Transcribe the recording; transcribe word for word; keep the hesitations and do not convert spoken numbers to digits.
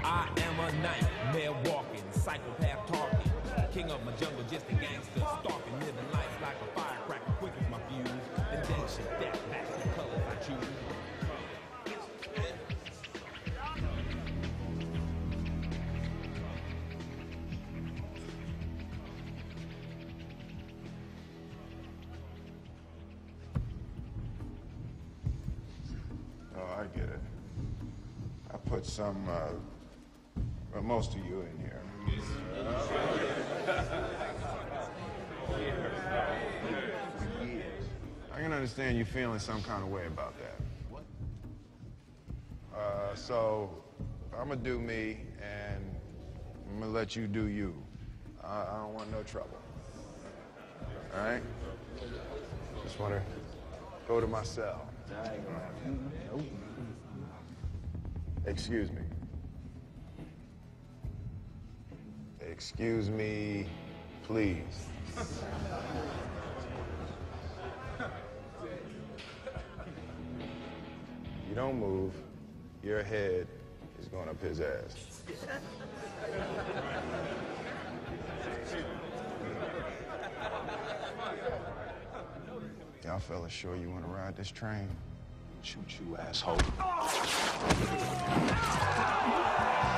I am a nightmare walking, psychopath talking, king of my jungle, just a gangster stalking, living life like a firecracker, quick as my fuse. Then then shit that back to the colors I choose. Oh, I get it. I put some, uh, well, most of you in here. I can understand you feeling some kind of way about that. What? Uh, so, I'm gonna do me, and I'm gonna let you do you. I, I don't want no trouble. All right? Just wanna go to my cell. Excuse me. Excuse me, please. You don't move, your head is going up his ass. Y'all fellas sure you want to ride this train? Shoot you, asshole.